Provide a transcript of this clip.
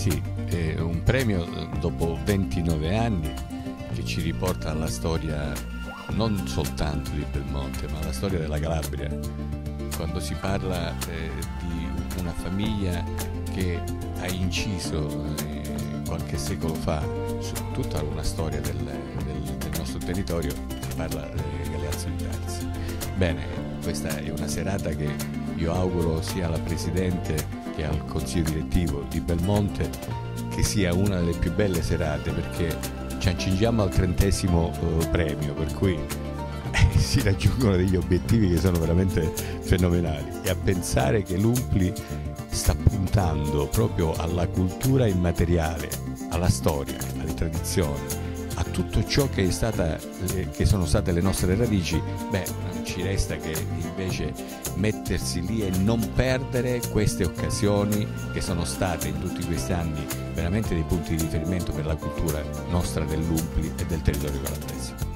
Sì, è un premio dopo 29 anni che ci riporta alla storia non soltanto di Belmonte, ma alla storia della Calabria. Quando si parla di una famiglia che ha inciso qualche secolo fa su tutta una storia del nostro territorio, si parla di Galeazzo di Tarsi. Bene, questa è una serata che io auguro sia alla Presidente che al Consiglio Direttivo di Belmonte che sia una delle più belle serate, perché ci accingiamo al 30° premio, per cui si raggiungono degli obiettivi che sono veramente fenomenali, e a pensare che l'Umpli sta puntando proprio alla cultura immateriale, alla storia, alle tradizioni, a tutto ciò che sono state le nostre radici. Non ci resta che invece mettersi lì e non perdere queste occasioni che sono state in tutti questi anni veramente dei punti di riferimento per la cultura nostra dell'Umpli e del territorio calabrese.